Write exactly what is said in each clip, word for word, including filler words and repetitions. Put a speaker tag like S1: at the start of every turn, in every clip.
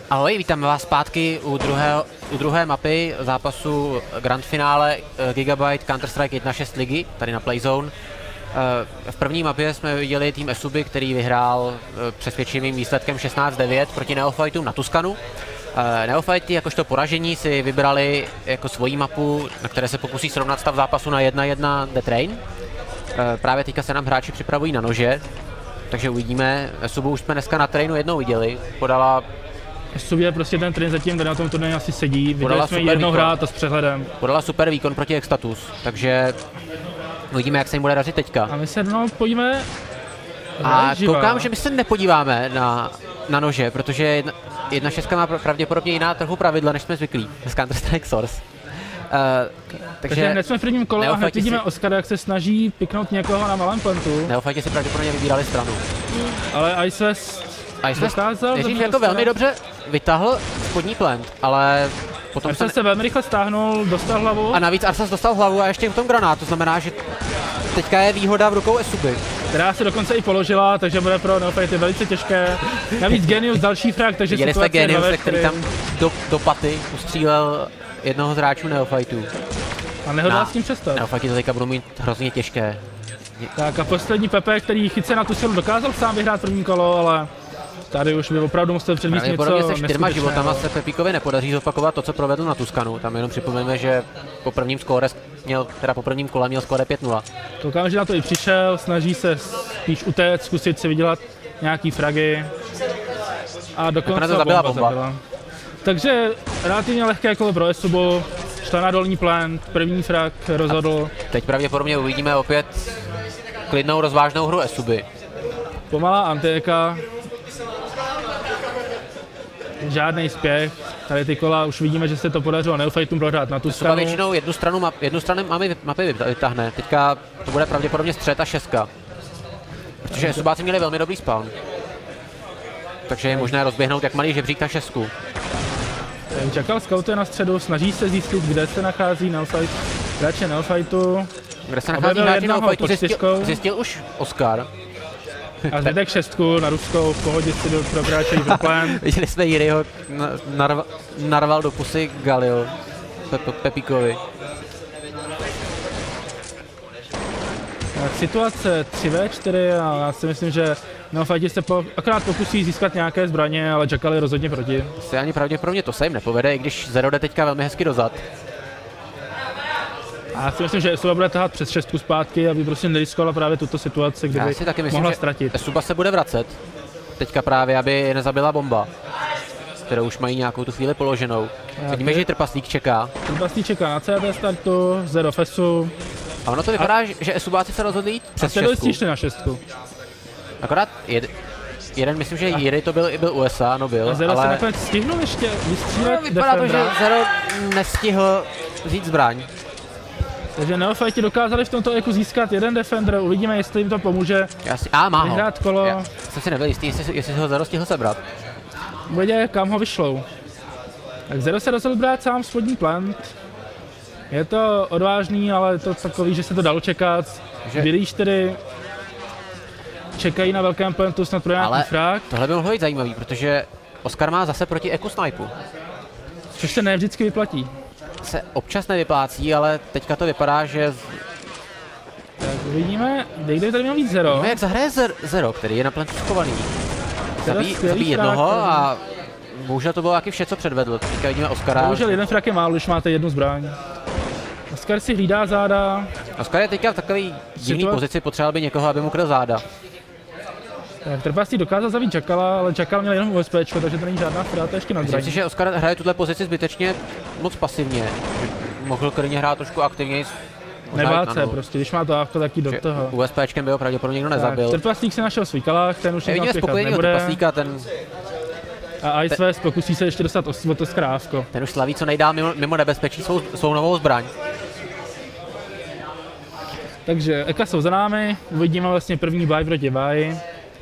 S1: Ahoj, vítáme vás zpátky u, druhého, u druhé mapy zápasu Grand Finále Gigabyte Counter-Strike jedna šest ligy, tady na Playzone. V první mapě jsme viděli tým Esuby, který vyhrál přesvědčivým výsledkem šestnáct devět proti Neofightům na Tuskanu. Neofighty jakožto poražení si vybrali jako svoji mapu, na které se pokusí srovnat stav zápasu na jedna jedna The Train. Právě teďka se nám hráči připravují na nože, takže uvidíme. Esubu už jsme dneska na Trainu jednou viděli, podala...
S2: Esubu je prostě ten Train zatím, tady na tom turnaji asi sedí, viděli jsme jednou hrát a s přehledem.
S1: Podala super výkon proti Extatus, takže uvidíme, jak se jim bude dařit teďka.
S2: A my se no, pojďme...
S1: A koukám, že my se nepodíváme na, na nože, protože jedna, jedna šestka má pravděpodobně jiná trochu pravidla, než jsme zvyklí z Counter-Strike Source. Uh, takže
S2: takže hned jsme v prvním kole a hned vidíme si... Oskara, jak se snaží piknout někoho na malém plantu.
S1: Neofighti si pravděpodobně vybírali stranu.
S2: Ale Ice West dokázal...
S1: Ježíš jako velmi dobře vytáhl spodní plant, ale potom
S2: Arsas se... se velmi rychle stáhnul, dostal hlavu.
S1: A navíc Arsas dostal hlavu a ještě v tom granát, to znamená, že teďka je výhoda v rukou Esuby.
S2: Která se dokonce i položila, takže bude pro Neofighty velice těžké. Navíc Genius další frag, takže
S1: Viděli jsme Genius, který tam
S2: kterým...
S1: do, do paty ustřílel jednoho z hráčů Neofightů.
S2: A nehodlá s tím přestat.
S1: Neofighty to teďka budou mít hrozně těžké.
S2: Tak a poslední Pepe, který chytce na tu silu dokázal sám vyhrát první kolo, ale tady už by opravdu musel předvíst něco
S1: se čtyřma životama se Pepíkovi nepodaří zopakovat to, co provedl na Tuskanu. Tam jenom připomeneme, že po prvním skóre měl, teda po prvním kole měl skóre pět nula.
S2: Koukám, že na to i přišel, snaží se spíš utéct, zkusit si vydělat nějaký fragy. A dokonce
S1: to zabila bomba.
S2: Zabila. Takže relativně lehké kolo pro Esubu, šla na dolní plant, první frag rozhodl.
S1: A teď pravděpodobně uvidíme opět klidnou rozvážnou hru Esuby.
S2: Pomalá antéka. Žádný spěch. Tady ty kola už vidíme, že se to podařilo Neofightům prohrát na tu stranu.
S1: Většinou jednu stranu, map, jednu stranu mapy, mapy vytáhne. Teďka to bude pravděpodobně střet a šestka. Protože Esubáci měli velmi dobrý spawn. Takže je možné rozběhnout jak malý žebřík na šestku.
S2: Čakal scoutuje na středu, snaží se zjistit, kde se nachází Neofight. Hráče Neofightů.
S1: Kde se nachází hráči Neofightu, zjistil, zjistil už Oskar.
S2: A zbytek šestku na ruskou, v pohodě si do probráček problém.
S1: Viděli jsme Jiryho, narval, narval do pusy Galil, Pe Pepíkovi.
S2: Tak situace tři ve čtyři a já si myslím, že Neofighti se po, akorát pokusí získat nějaké zbraně, ale čekali rozhodně proti.
S1: Se ani pravděpodobně to se jim nepovede, i když Zero jde teďka velmi hezky dozad.
S2: A já si myslím, že Esuba bude tahat přes šestku zpátky, aby prostě neriskovala právě tuto situaci, kdyby
S1: já si taky myslím,
S2: mohla
S1: že
S2: ztratit.
S1: Esuba se bude vracet. Teďka právě, aby je nezabila bomba, kterou už mají nějakou tu chvíli položenou. Vidíme, že Trpaslík čeká.
S2: Trpaslík čeká na C T startu, Zero Fesu.
S1: A ono to vypadá, a... že Esubáci se rozhodli jít přes šestku.
S2: A na šestku.
S1: Akorát jed... jeden, myslím, že Jiry to byl i byl U S A, no byl,
S2: a Zero
S1: ale...
S2: se nakonec stihnul ještě vystřílet
S1: no, vypadá to, že Zero nestihl vzít zbraň.
S2: Takže Neofighti dokázali v tomto eku získat jeden defender, uvidíme, jestli jim to pomůže
S1: si, a, má
S2: vyhrát kolo.
S1: Já jsem si nebyl jistý, jestli, jestli ho Zero stihl sebrat.
S2: Bude, kam ho vyšlou. Tak Zero se rozhodl brát sám spodní plant. Je to odvážný, ale je to takový, že se to dalo čekat. Bělí čtyři čekají na velkém plantu snad pro nějaký frag.
S1: Tohle by mohlo být zajímavý, protože Oskar má zase proti eku snipu.
S2: Což se ne vždycky vyplatí.
S1: Se občas nevyplácí, ale teďka to vypadá, že...
S2: Tak uvidíme, kde tady měl být Zero.
S1: Uvidíme, jak zahraje Zero, který je na plantu schovaný. Zabí, zabí jednoho frag, a bohužel to bylo taky vše, co předvedl. Teďka vidíme Oskara.
S2: Bohužel jeden frag je málo, když máte jednu zbraň. Oskar si hlídá záda.
S1: Oskar je teďka v takové divné pozici, potřeboval by někoho, aby mu kryl záda.
S2: Tak Trpaslík dokázal zabít Jackala, ale Jackal měl jenom USPčko, takže to není žádná ztráta ještě na zbraní.
S1: Myslím si, že Oskar hraje tuhle pozici zbytečně moc pasivně. Mohl klidně hrát trošku aktivněji.
S2: Nebát se prostě, když má to ávko, taky do toho.
S1: USPčkem by ho pravděpodobně nikdo nezabil.
S2: Trpaslík si našel svůj kalách, ten už
S1: nikdo spěchat nebude. Trpaslíka, ten...
S2: A Ice West pokusí se ještě dostat o to skrávko.
S1: Ten už slaví co nejdál mimo, mimo nebezpečí svou, svou novou zbraň.
S2: Takže eka jsou za námi, uvidíme vlastně první baj proti baj.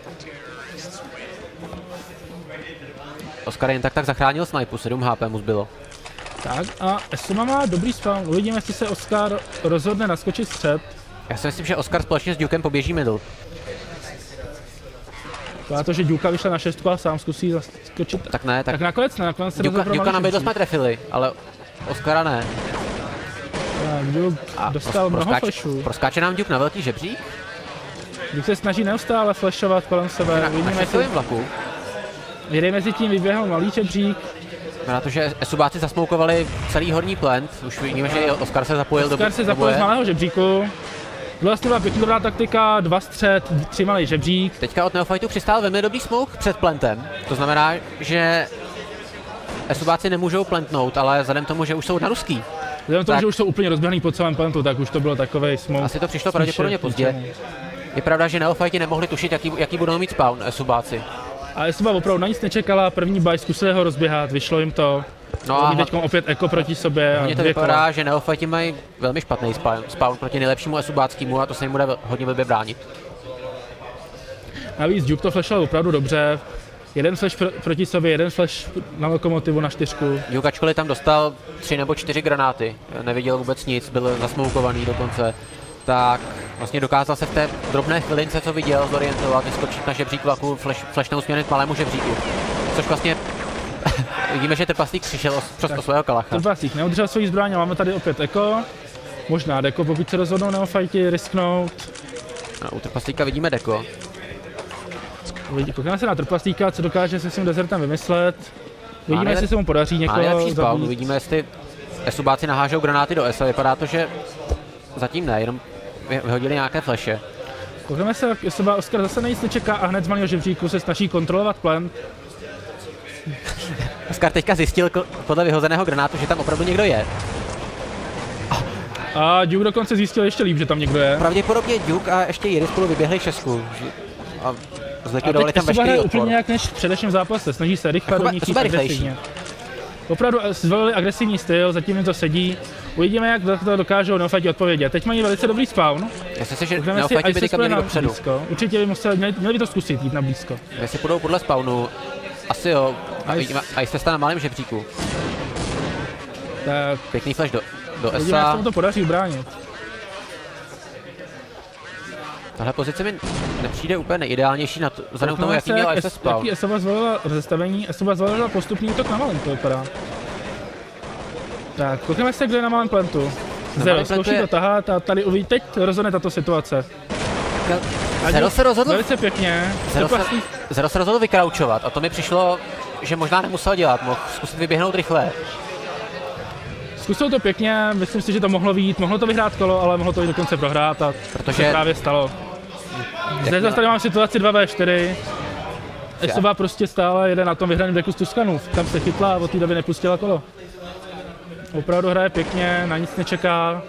S1: Oskar jen tak tak zachránil snipu, sedm H P mu zbylo.
S2: Tak a Esuma má dobrý spawn, uvidíme, jestli se Oskar rozhodne naskočit střed.
S1: Já si myslím, že Oskar společně s Dukem poběží middle.
S2: Vypadá to, že Duka vyšla na šestku a sám zkusí zaskočit.
S1: Tak ne, tak,
S2: tak nakonec ne, nakonec se
S1: Duka, Duka na bydlo jsme trefili, ale Oskara ne.
S2: Tak, Duke
S1: A
S2: dostal
S1: pros,
S2: mnoho
S1: proskáče,
S2: flashů.
S1: proskáče nám Duke na velký žebřík?
S2: Duke se snaží neustále flashovat kolem sebe.
S1: Na,
S2: Vidíme,
S1: na šestovém vlaku.
S2: Jde mezi tím vyběhl malý žebřík.
S1: Na to, že Esubáci zasmoukovali celý horní plant, už vidíme, že Oskar se zapojil
S2: Oskar
S1: do
S2: se zapojil z malého žebříku. Vlastně byla pěkně dobrá taktika, dva střed, tři malý žebřík.
S1: Teďka od Neofightu přistál velmi dobrý smoke před plantem. To znamená, že Esubáci nemůžou plantnout, ale vzhledem tomu, že už jsou na ruský.
S2: Vzhledem tomu, že už jsou úplně rozběhaný po celém plantu, tak už to bylo takovej smoke.
S1: Asi to přišlo pravděpodobně pozdě. Je pravda, že Neofighti nemohli tušit, jaký, jaký budou mít spawn Esubáci.
S2: A Esuba opravdu na nic nečekala, první baj zkusili ho rozběhat, vyšlo jim to. No a teď opět eko proti sobě.
S1: Mně to vypadá, kola. Že Neofighti mají velmi špatný spawn, spawn proti nejlepšímu Esubáckému a to se jim bude hodně blbě bránit.
S2: Navíc Duke to flashoval opravdu dobře. Jeden flash pr- proti sobě, jeden flash na lokomotivu na čtyřku.
S1: Duke ačkoliv tam dostal tři nebo čtyři granáty, neviděl vůbec nic, byl zasmoukovaný dokonce. Tak vlastně dokázal se v té drobné chvilince, co viděl, zorientovat, vyskočit na žebřík vlaku, flash, flashnou směrem k malému žebříku. Což vlastně vidíme, že trpaslík přišel přes svého kalacha.
S2: Trpaslík neudržel svoji zbraň, máme tady opět eko. Možná deko, pokud se rozhodnou Neofighti risknout.
S1: No, u trpaslíka vidíme deko.
S2: Koukneme se na trpaslíka, co dokáže se svým dezertem vymyslet. Vidíme, jestli se mu podaří někoho
S1: zabít. Uvidíme, jestli Esubáci nahážou granáty do Esa. Vypadá to, že zatím ne, jenom vyhodili nějaké flashe.
S2: Koukneme se, jak Esuba Oskar zase nic nečeká a hned z malého žebříku se snaží kontrolovat plant.
S1: Oskar teďka zjistil podle vyhozeného granátu, že tam opravdu někdo je.
S2: A Duke dokonce zjistil ještě líp, že tam někdo je.
S1: Pravděpodobně Duke a ještě Jiry spolu vyběhli šestku. A
S2: zlikvidovali tam veškerý odpor. Úplně jak než v předešlém zápase, snaží se rychle do nich jít agresivně. Opravdu zvolili agresivní styl, zatím jim to sedí. Uvidíme, jak to dokážou Neofighti odpovědět. Teď mají velice dobrý spawn.
S1: Myslím si, že Neofighti by teďka měli dopředu.
S2: Blízko. Určitě by museli, měli, měli by to zkusit jít na blízko.
S1: Jestli půjdou podle spawnu, asi jo. A vidíme, a jste na malém žebříku.
S2: Tak.
S1: Pěkný flash do, do Esa.
S2: Uvidíme, jak se mu to podaří ubránit.
S1: Tahle pozice mi nepřijde úplně nejideálnější na to, vzhledem k tomu, jaký měl Esa spawn.
S2: Jaký Esuba zvolila rozestavení, Esuba zvolila postupný útok na malém, to vypadá. Tak, koukneme se, kde je na malém plantu. Zero, zkouší je... to tahat a tady uvidí, teď rozhodne tato situace.
S1: Zero se rozhodl...
S2: Velice pěkně.
S1: Zero se, Zero se rozhodl vykraučovat a to mi přišlo, že možná nemusel dělat, mohl zkusit vyběhnout rychle.
S2: Zkusil to pěkně, myslím si, že to mohlo vyjít, mohlo to vyhrát kolo, ale mohlo to i dokonce prohrát a protože... to právě stalo. Zde zase tady mám situaci dva vé čtyři. Esuba prostě stále jede na tom vyhraném deku z Tuskanů, tam se chytla a od té doby nepustila kolo. Opravdu hraje pěkně, na nic nečeká.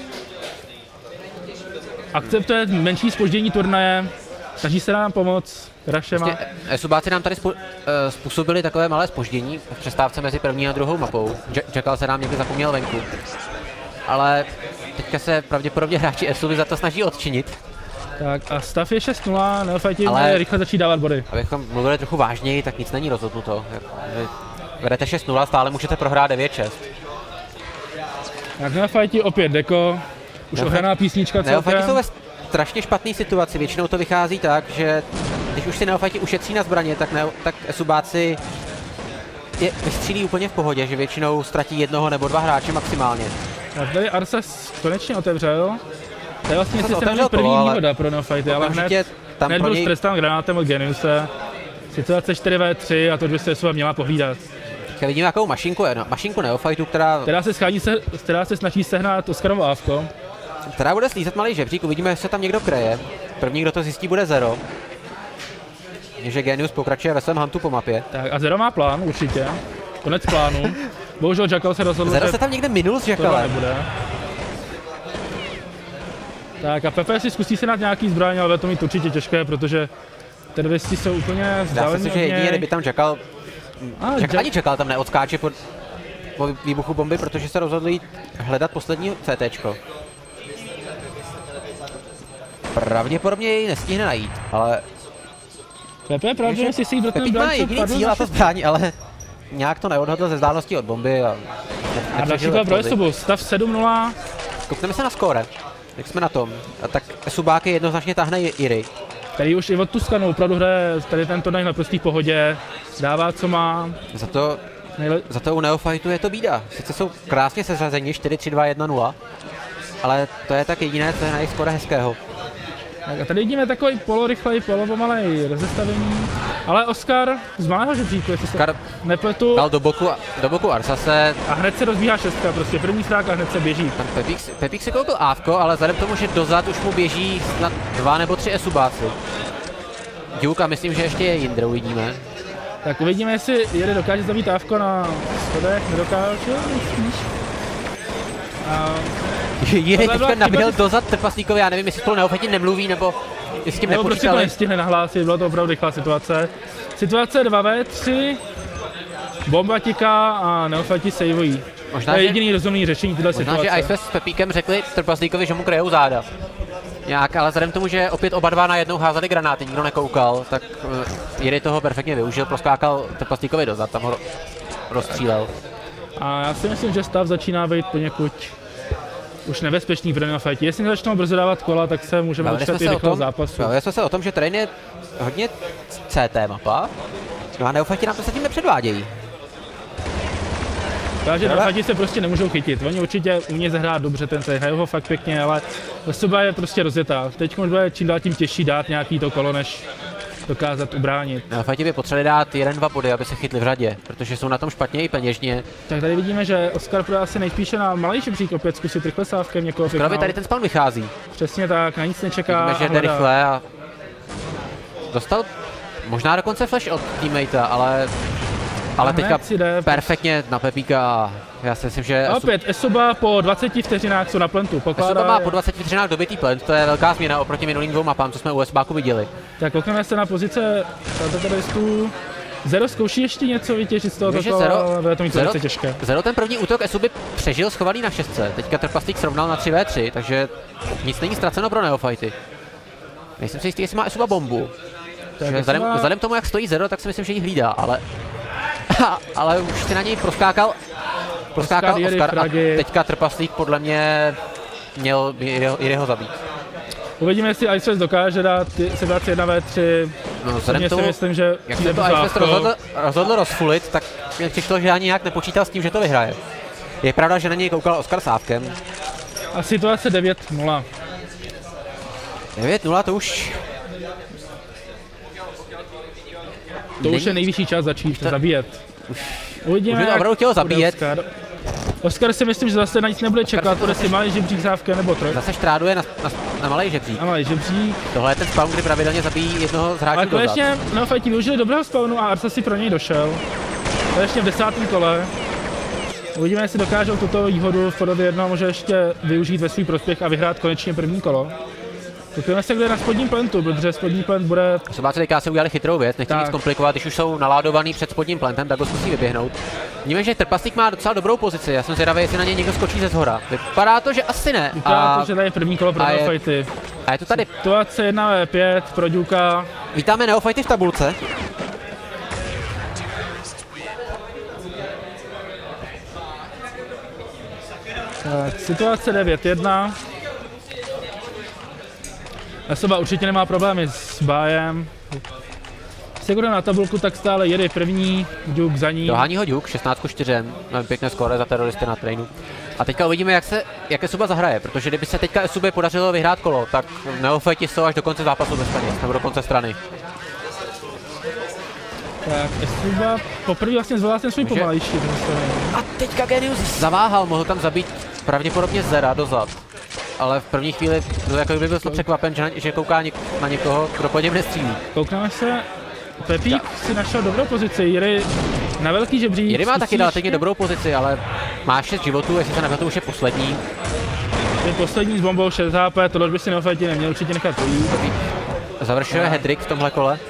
S2: Akceptuje menší zpoždění turnaje, snaží se nám pomoct. Rašema.
S1: Esubáci nám tady spo, uh, způsobili takové malé zpoždění v přestávce mezi první a druhou mapou. Jackal se nám někdy zapomněl venku. Ale teďka se pravděpodobně hráči Esuby za to snaží odčinit.
S2: Tak a stav je šest nula, Neofighti ale rychle začít dávat body.
S1: Abychom mluvili trochu vážněji, tak nic není rozhodnuto. Vedete šest nula, stále můžete prohrát devět šest.
S2: Tak Neofighti opět deko, už ohraná písnička celkem.
S1: Neofighti jsou ve strašně špatné situaci, většinou to vychází tak, že když už si Neofighti ušetří na zbraně, tak, ne, tak Esubáci je vystřílí úplně v pohodě, že většinou ztratí jednoho nebo dva hráče maximálně.
S2: Tak tady Arses konečně otevřel. To je vlastně sice nebyl první výhoda pro Neofighty, ale hned, tam hned byl něj... strestán granátem od Geniuse. Situace čtyři vé tři a to by se Esuba měla pohlídat.
S1: Teď vidíme jakou mašinku, no, mašinku Neofightů, která...
S2: Která se, schání se, která se snaží sehnat Oskarovo ávko.
S1: Která bude slízet malý žebřík, uvidíme, jestli se tam někdo kreje. První, kdo to zjistí, bude Zero. Že Genius pokračuje ve svém huntu po mapě.
S2: Tak a Zero má plán, určitě. Konec plánu. Bohužel Jackal se rozhodl,
S1: Zero se tam někde minul s Jackalem.
S2: Tak a Pepe si zkusí se nad nějaký zbraň, ale to mít určitě těžké, protože teroristi jsou úplně vzdálení.
S1: Dá se si, že jedině, kdyby tam Jackal... Jack ani Jackal tam neodskáče po, po výbuchu bomby, protože se rozhodli hledat poslední CTčko. Pravděpodobně jej nestihne najít, ale...
S2: Pepe pravděpodobně si si do ten
S1: má jediný cíl a to zbraň, ale nějak to neodhodl ze vzdálenosti od bomby a...
S2: A další kolo pro Esubu, stav sedm nula.
S1: Koukneme se na skóre, jak jsme na tom. A tak Esubáky jednoznačně tahne Jiry.
S2: Tady už i od Tuskanu opravdu hraje tady ten turnaj na prostý pohodě, dává co má.
S1: Za to, Nejle... za to u Neophytu je to bída. Sice jsou krásně seřazení čtyři tři dva jedna nula, ale to je tak jediné, co je na jejich skoro hezkého.
S2: Tak a tady vidíme takový polorychlej, polopomalej rozestavení, ale Oskar z malého žebříku, jestli se nepletu.
S1: Dal do boku, do boku Arsase.
S2: A hned se rozbíhá šestka, prostě první strák a hned se běží.
S1: Ten Pepík, Pepík si koupil ávko, ale vzhledem k tomu, že dozad už mu běží snad dva nebo tři esubáci. Duke a myslím, že ještě je jinde, uvidíme.
S2: Tak uvidíme, jestli jede dokáže zabít ávko na schodech, nedokáže, myslíš? A...
S1: Jiri teďka naběhl dozad trpaslíkovi, já nevím, jestli spolu Neofiti nemluví, nebo jestli s tím
S2: nebo
S1: nepočítali.
S2: Prostě to nestihne nahlásit, byla to opravdu rychlá situace. Situace dva vé tři, bomba tiká a Neofiti saveují.
S1: Možná,
S2: to je
S1: že,
S2: jediný rozumný řešení této situace.
S1: Možná, že Icefest s Pepíkem řekli trpaslíkovi, že mu kryjou záda. Nějak, ale vzhledem k tomu, že opět oba dva najednou házeli granáty, nikdo nekoukal, tak uh, Jiri toho perfektně využil, proskákal trpaslíkovi dozad, tam ho rozstřílel.
S2: A já si myslím, že stav začíná být poněkud už nebezpečný pro Neofiti. Jestli začnou brzo dávat kola, tak se můžeme dočkat i rychlého zápasu.
S1: Bavili jsme se o tom, že terén je hodně C T mapa, no a Neofiti nám to zatím nepředvádějí.
S2: Takže Neofiti se prostě nemůžou chytit. Oni určitě umějí zahrát dobře ten trénink, hrajou ho fakt pěkně, ale osoba je prostě rozjetá. Teď už bude čím dál tím těžší dát nějaký to kolo, než dokázat ubránit.
S1: Neofiti by potřebovali dát jeden, dva body, aby se chytli v řadě, protože jsou na tom špatně i peněžně.
S2: Tak tady vidíme, že Oskar bude asi nejspíše na malý žebřík opět zkusit rychle sávkem někoho
S1: Oskarovi tady ten spawn vychází.
S2: Přesně tak, na nic nečeká.
S1: Vidíme, že jde rychle a dostal možná dokonce flash od teammatea, ale ale teďka perfektně na Pepíka. Já si myslím, že...
S2: A opět Esuba po dvaceti vteřinách jsou na plentu.
S1: Pokládá... Esuba má po dvaceti vteřinách dobitý plant, to je velká změna oproti minulým dvou mapám, co jsme u SBáku viděli.
S2: Tak koukneme se na pozice teroristů. Zero zkouší ještě něco vytěžit z toho, ale to mít velice těžké.
S1: Zero ten první útok Esuby přežil schovaný na šestce, teďka Trpaslík srovnal na tři vé tři, takže nic není ztraceno pro Neofity. Nejsem si jistý, jestli má Esuba bombu. Vzhledem, má... vzhledem tomu, jak stojí Zero, tak si myslím, že ji hlídá, ale... ale už si na něj proskákal, proskákal Oskar, Oskar a teďka Trpaslík podle mě měl Jiriho zabít.
S2: Uvidíme, jestli Icefest dokáže dát situaci jedna vé tři.
S1: No, vzhledem tomu, myslím, že jak se to Icefest rozhodl, rozhodl rozfulit, tak mě přišlo, že ani nějak nepočítal s tím, že to vyhraje. Je pravda, že na něj koukal Oskar sávkem.
S2: A situace devět nula.
S1: devět nula to už...
S2: To Není... už je nejvyšší čas začít to... zabíjet.
S1: Už,
S2: Uvidíme,
S1: už by to opravdu chtělo zabíjet.
S2: Oskar. Oskar si myslím, že zase na nic nebude Oskar čekat, bude si malý žebřík sávkem nebo troj.
S1: Zase štráduje na, na, na malý žebřík.
S2: Na malý žebřík.
S1: Tohle je ten spawn, kdy pravidelně zabíjí jednoho z hráčů.
S2: Ale konečně Neofiti využili dobrého spawnu a Arsa si pro něj došel. Konečně v desátém kole. Uvidíme, jestli dokážou tuto výhodu v podobě jednoho může ještě využít ve svůj prospěch a vyhrát konečně první kolo. Koukneme se, kde je na spodním plentu, protože spodní plant bude...
S1: Sobáci teďka si udělali chytrou věc, nechtějí nic komplikovat, když už jsou naládovaný před spodním plentem, tak ho zkusí vyběhnout. Víme, že Trpaslík má docela dobrou pozici, já jsem zvědavý, jestli na něj někdo skočí ze zhora. Vypadá to, že asi ne.
S2: Vypadá to, že tady je první kolo pro Neofity.
S1: A je to tady.
S2: Situace jedna vé pět pro Duka.
S1: Vítáme Neofity v tabulce.
S2: Tak, situace devět jedna. Esuba určitě nemá problémy s bájem. Když se na tabulku, tak stále jede první, Duke za ní.
S1: Dohání ho Duke, šestnáct ku čtyřem, pěkné skóre za teroristy na trénu. A teďka uvidíme, jak se, jak Esuba zahraje, protože kdyby se teďka Esubě podařilo vyhrát kolo, tak Neofiti jsou až do konce zápasu bez peněz, nebo do konce strany.
S2: Tak Esuba poprvé vlastně zvolil ten svůj Může... pomalejší.
S1: A teďka Genius zaváhal, mohl tam zabít pravděpodobně Zera dozad. Ale v první chvíli to jako by byl překvapen, že, na, že kouká něk, na někoho, kdo po něm nestřílí.
S2: Koukneme se, Pepík si našel dobrou pozici, Jiri na velký žebřík.
S1: Jiri má taky relativně dobrou pozici, ale má šest životů, jestli se nebavil, to už je poslední.
S2: Je poslední s bombou šest há pé, tohle by si Neofiti neměl určitě nechat ujít.
S1: Završuje headrick v tomhle kole.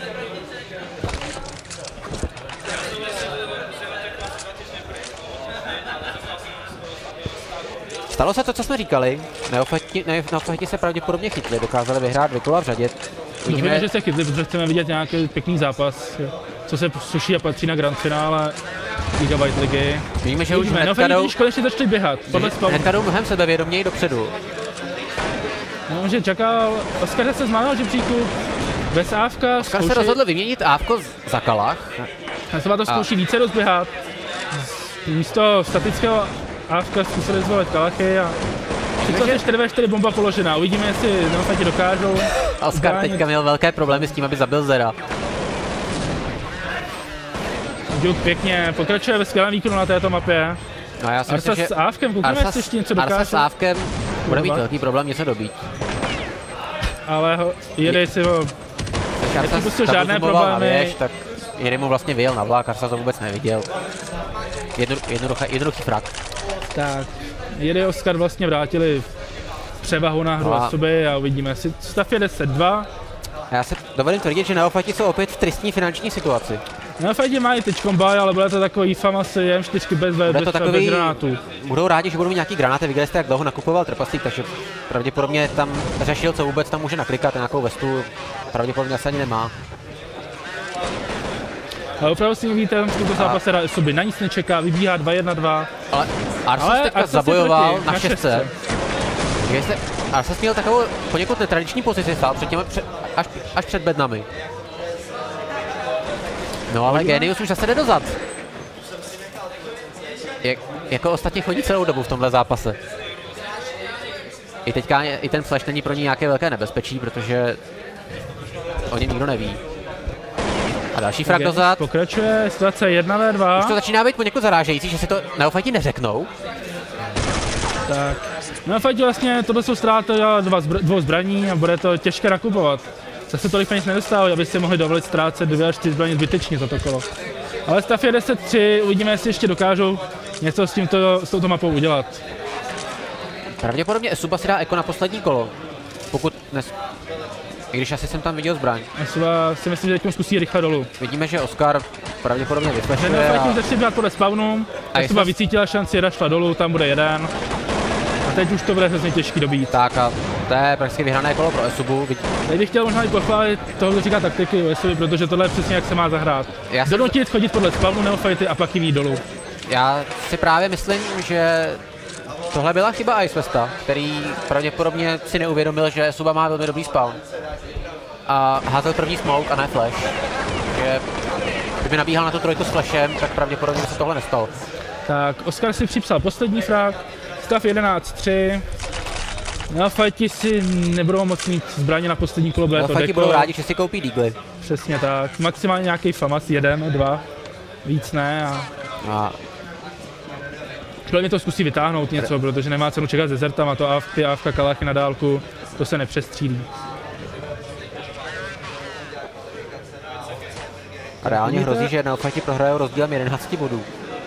S1: Stalo se to, co jsme říkali. Neofiti, Neofiti se pravděpodobně chytli, dokázali vyhrát dvě kola v řadě.
S2: Uvidíme, že se chytli, protože chceme vidět nějaký pěkný zápas, co se suší a patří na grand finále Gigabyte ligy.
S1: Víme, že už
S2: hnedka jdou... konečně začali běhat.
S1: Hnedka jdou mnohem sebevědoměji dopředu.
S2: No, že čekal Oskar se z malého žebříku, Bez ávka
S1: Oskar se rozhodl vyměnit ávko za Kalach.
S2: Esuba to zkouší a... více rozběhat. Místo statického ávka zkusili zvolit Kalachy a situace čtyři ve čtyři bomba položená. Uvidíme, jestli Neofajti dokážou.
S1: Oskar ubránit. Teďka měl velké problémy s tím, aby zabil Zera.
S2: Duke pěkně pokračuje ve skvělém výkonu na této mapě.
S1: No já si
S2: Arsa
S1: myslím,
S2: s Ávkem, koukneme, jestli ještě něco dokáže.
S1: Arsa s Ávkem bude mít velký problém něco dobít.
S2: Ale ho, jede si ho... Nepřipustil žádné problémy.
S1: Věž, tak jede mu vlastně vyjel na vlak, Arsa to vůbec neviděl. Jedno, jednoduchý, jednoduchý frak.
S2: Tak, jede Oskar vlastně vrátili převahu na hru Esuby a uvidíme. Stav je deset dva.
S1: Já se dovolím tvrdit, že Neofajti jsou opět v tristní finanční situaci.
S2: Neofajti mají teď kombaj, ale bude to takový famasy M čtyři bez, bez,
S1: to takový,
S2: bez granátů.
S1: Budou rádi, že budou mít nějaký granáty, viděli jste, jak dlouho nakupoval Trpaslík, takže pravděpodobně tam řešil, co vůbec tam může naklikat, nějakou vestu pravděpodobně asi ani nemá.
S2: Ale opravdu si vidíte, v tomto zápase hra Esuby na nic nečeká, vybíhá dva jedna dva.
S1: Ale Arsus teďka zabojoval proti, na šestce. Arsus měl takovou poněkud netradiční pozici, stál před těmi, před, až, až před bednami. No ale Genius už zase jde dozad. Jak, jako ostatně chodí celou dobu v tomhle zápase. I teďka i ten flash není pro ní nějaké velké nebezpečí, protože o něm nikdo neví. A další frag dozad.
S2: Pokračuje situace jedna ve dva.
S1: Už to začíná být poněkud zarážející, že si to Neofajti neřeknou.
S2: Tak. Neofajti vlastně, tohle jsou ztráty dva zbr dvou zbraní a bude to těžké nakupovat. Zase tolik peněz nedostávají, aby si mohli dovolit ztrácet dvě až čtyři zbraně zbytečně za to kolo. Ale stav je deset tři, uvidíme, jestli ještě dokážou něco s, tímto, s touto mapou udělat.
S1: Pravděpodobně Esuba si dá eko na poslední kolo. Pokud nes... I když asi jsem tam viděl zbraň.
S2: Esuba si myslím, že teď zkusí rychle dolů.
S1: Vidíme, že Oskar pravděpodobně vyflešuje.
S2: Neofajti a... začne běhat podle spawnu. Esuba vycítila šanci, šla dolů, tam bude jeden. A teď už to bude hrozně těžký dobít.
S1: Tak a to je prakticky vyhrané kolo pro Esubu.
S2: Teď bych chtěl možná i pochválit toho, kdo říká taktiky u Esuby, protože tohle je přesně jak se má zahrát. Donutit chodit podle spawnu Neofajty a pak jim jít dolů.
S1: Já si právě myslím, že tohle byla chyba Icewesta, který pravděpodobně si neuvědomil, že Esuba má velmi dobrý spawn. A házel první smoke a ne flash. Že kdyby nabíhal na tu trojku s flashem, tak pravděpodobně se tohle nestalo.
S2: Tak, Oskar si připsal poslední frag. Stav jedenáct tři. Neofajti si nebudou moc mít zbraně na poslední kolo, bude to deko.
S1: Budou rádi, že si koupí Deagly.
S2: Přesně tak. Maximálně nějaký famas, jeden, dva. Víc ne. A...
S1: a...
S2: Mě to zkusí vytáhnout něco, protože nemá cenu čekat ze Zertama, to A F, ty ávka Kalachy na dálku, to se nepřestřílí.
S1: A reálně hrozí, že Neofajti prohrajou rozdílem jedenácti bodů.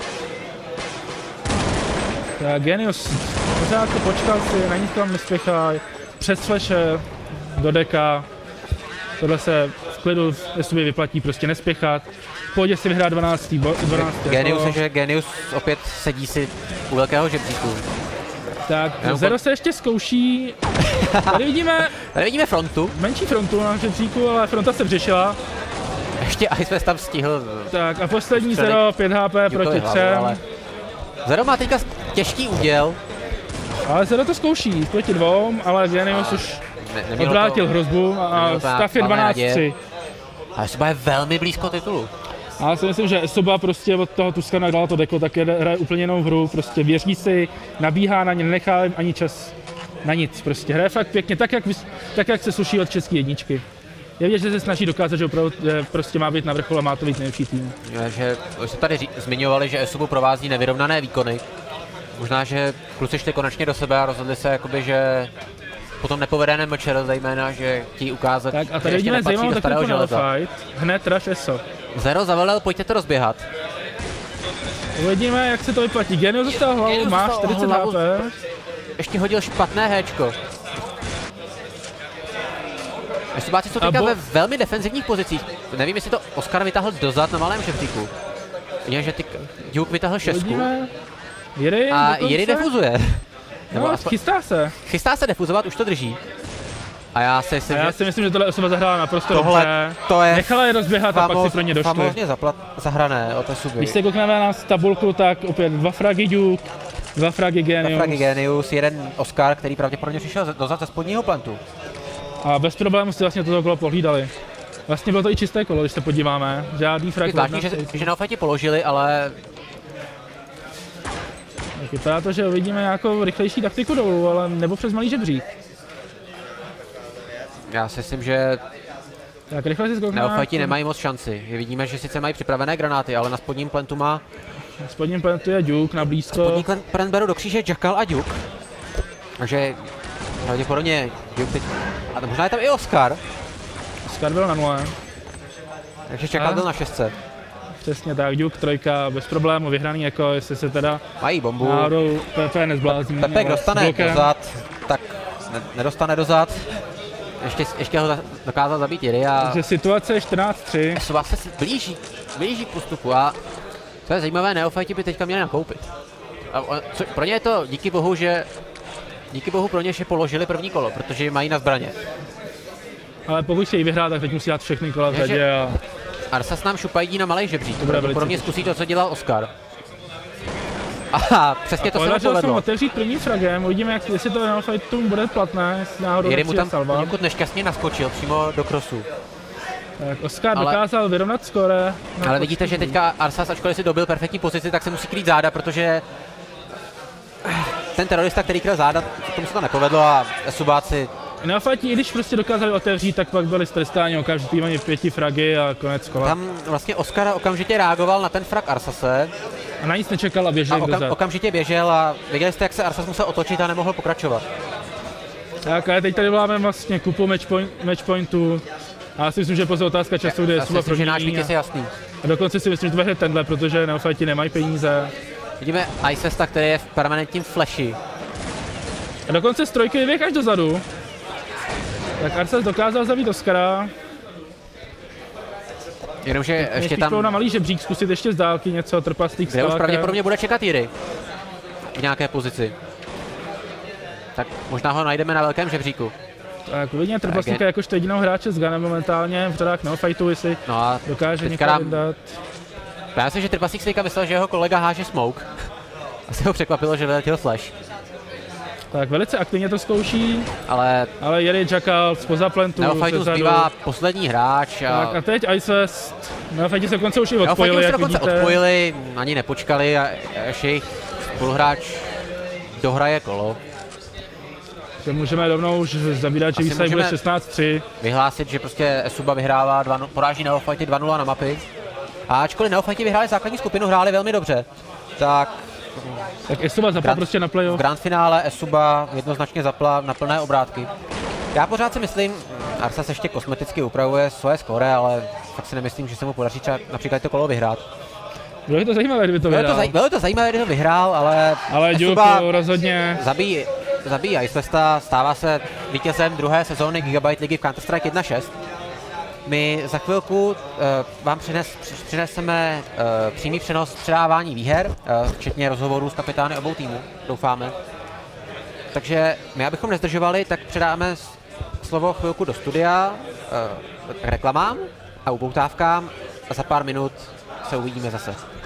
S2: Tak Genius pořád to počkal si, na nic tam nespěchá, přes flashe do deka. Tohle se v klidu Esuby vyplatí prostě nespěchat. V pohodě si vyhrát dvanáctý dvanáctý
S1: Genius je, že Genius opět sedí si u velkého žebříku.
S2: Tak Zero se ještě zkouší. Tady vidíme...
S1: Tady vidíme frontu.
S2: Menší frontu na žebříku, ale fronta se vřešila.
S1: Ještě Icewest tam stihl.
S2: Tak a poslední Zero, pět H P proti třem. Ale...
S1: Zero má teďka těžký úděl.
S2: Ale Zero to zkouší proti dvou, ale Genius už ne, odvrátil to, hrozbu a stav je dvanáct tři.
S1: Ale Esuba je velmi blízko titulu.
S2: A já si myslím, že Esuba prostě od toho Tuskana dala to deko, tak hraje úplně jinou hru, prostě věří si, nabíhá na ně, nenechá ani čas na nic, prostě hraje fakt pěkně, tak jak, tak jak se sluší od české jedničky. Je vidět, že se snaží dokázat, že opravdu že prostě má být na vrcholu a má to být nejlepší tým.
S1: Že, už jste tady zmiňovali, že Esubu provází nevyrovnané výkony. Možná, že kluci šli konečně do sebe a rozhodli se, jakoby, že potom nepovedeném mečer, zejména, že chtějí ukázat,
S2: tak a tady vidíme zajímavou takovou fight, hned rush Eso.
S1: Zero zavelel, pojďte to rozběhat.
S2: Uvidíme, jak se to vyplatí. Genius dostal hlavu, má čtyřicet H P.
S1: Ještě hodil špatné héčko. Esubáci jsou teďka ve velmi defenzivních pozicích. Nevím, jestli to Oskar vytáhl dozad na malém žebříku. Vidíme, že ty Duke vytáhl šestku.
S2: Jiry
S1: a Jiry defuzuje.
S2: No, aspoň... chystá se.
S1: Chystá se defuzovat, už to drží. A já si myslím,
S2: a já si myslím, že tohle Esuba zahrála naprosto
S1: tohle,
S2: dobře.
S1: To je
S2: nechala je rozběhat famos, a pak si pro ně došli.
S1: Famózně zahrané od Esuby.
S2: Když se koukneme na tabulku, tak opět dva fragy Duke, dva fragy Genius.
S1: Dva fragy Genius, jeden Oskar, který pravděpodobně přišel dozad ze spodního plantu.
S2: A bez problémů si vlastně toto kolo pohlídali. Vlastně bylo to i čisté kolo, když se podíváme. Žádný frag.
S1: Zvláštní, že, že Neofajti položili, ale...
S2: Tak vypadá to, že uvidíme nějakou rychlejší taktiku dolů, ale nebo přes malý žebřík.
S1: Já si myslím, že
S2: tak rychle si zkoukneme.
S1: Neofajti nemají moc šanci. Vidíme, že sice mají připravené granáty, ale na spodním plentu má...
S2: Na spodním plentu je Duke na blízko.
S1: Spodní plant berou do kříže Jackal a Duke. Takže pravděpodobně Duke teď... A možná je tam i Oscar.
S2: Oscar byl na nule.
S1: Takže Jackal byl na šestce.
S2: Přesně tak, Duke trojka bez problémů, vyhraný jako, jestli se teda...
S1: Mají bombu.
S2: Náhodou Pepe nezblázní.
S1: Pepek dostane dozad, tak ne, nedostane dozad. Ještě, ještě ho dokázal zabít Jiry a...
S2: Takže situace je čtrnáct tři.
S1: Esuba se blíží, blíží k postupu a to je zajímavé, Neofajti by teďka měli nakoupit. A on, co, pro ně je to díky bohu, že... Díky bohu pro ně, že položili první kolo, protože ji mají na zbraně.
S2: Ale pokud se jí vyhrá, tak teď musí dát všechny kola v řadě a...
S1: Arsas nám šupají na malej žebřík, pro mě zkusí to, co dělal Oscar. Aha, přesně to se mu povedlo.
S2: Jsem otevřít prvním fragem, uvidíme, jak, jestli to Neofajtům bude platné, náhodou
S1: Jiry mu tam někud nešťastně naskočil přímo do krosu.
S2: Tak Oscar ale, dokázal vyrovnat skóre.
S1: Ale vidíte, že teďka Arsas, ačkoliv si dobil perfektní pozici, tak se musí krýt záda, protože ten terorista, který kryl záda, tomu se to nepovedlo a Esubáci...
S2: Neofajti, i když prostě dokázali otevřít, tak pak byli strestáni okamžitý ani pěti fragy a konec kola.
S1: Tam vlastně Oscar okamžitě reagoval na ten frag Arsase.
S2: A na nic nečekal a běžel
S1: a okam, okamžitě běžel a viděli jste, jak se Arsas musel otočit a nemohl pokračovat.
S2: Tak a teď tady máme vlastně kupu matchpoint, matchpointů. A já si myslím, že pouze otázka času, kde je Suba pro
S1: náš vítěz je jasný.
S2: A dokonce si myslím, že to bude tenhle, protože Neofajti nemají peníze.
S1: Vidíme Icesta, který je v permanentním flashi.
S2: A dokonce z trojky vyběh až dozadu. Tak Arsas dokázal zabít Oscara.
S1: Jenomže ještě tam...
S2: na malý žebřík, zkusit ještě z dálky něco, trpaslík s
S1: kde už pravděpodobně bude čekat Jiry v nějaké pozici. Tak možná ho najdeme na velkém žebříku.
S2: Tak uvidíme trpaslíka jakožto jedinou hráče s Gunem momentálně v řadách Neofajtů, jestli no a dokáže někdo vydat.
S1: Já si, že trpaslík si teďka myslel, že jeho kolega háže smoke. Asi ho překvapilo, že vyletěl flash.
S2: Tak velice aktivně to zkouší,
S1: ale,
S2: ale Jiry Jackal spoza plentu.
S1: Neofajtů zbývá poslední hráč. A...
S2: Tak a teď Icewest. Neofajti se dokonce už i odpojili, jak
S1: dokonce
S2: vidíte.
S1: odpojili, ani nepočkali a ještě jejich spoluhráč dohraje kolo.
S2: že můžeme rovnou už zabírat, že výsledek bude šestnáct tři.
S1: Vyhlásit, že prostě Esuba vyhrává, dva, poráží Neofajti dva nula na mapy. A ačkoliv Neofajti vyhráli základní skupinu, hráli velmi dobře, tak...
S2: Tak Esuba zapla prostě na playoff.
S1: V grand finále Esuba jednoznačně zapla na plné obrátky. Já pořád si myslím, Arsas ještě kosmeticky upravuje svoje skóre, ale tak si nemyslím, že se mu podaří například to kolo vyhrát.
S2: Bylo to zajímavé, kdyby to
S1: bylo
S2: vyhrál.
S1: To zaj- bylo to zajímavé, kdyby to vyhrál, ale...
S2: Ale Esuba rozhodně...
S1: Zabíjí, zabíjí Icewesta, stává se vítězem druhé sezóny Gigabyte ligy v Counter-Strike jedna šest. My za chvilku uh, vám přines, přineseme uh, přímý přenos předávání výher, uh, včetně rozhovorů s kapitány obou týmů, doufáme. Takže my, abychom nezdržovali, tak předáme slovo chvilku do studia uh, k reklamám a upoutávkám a za pár minut se uvidíme zase.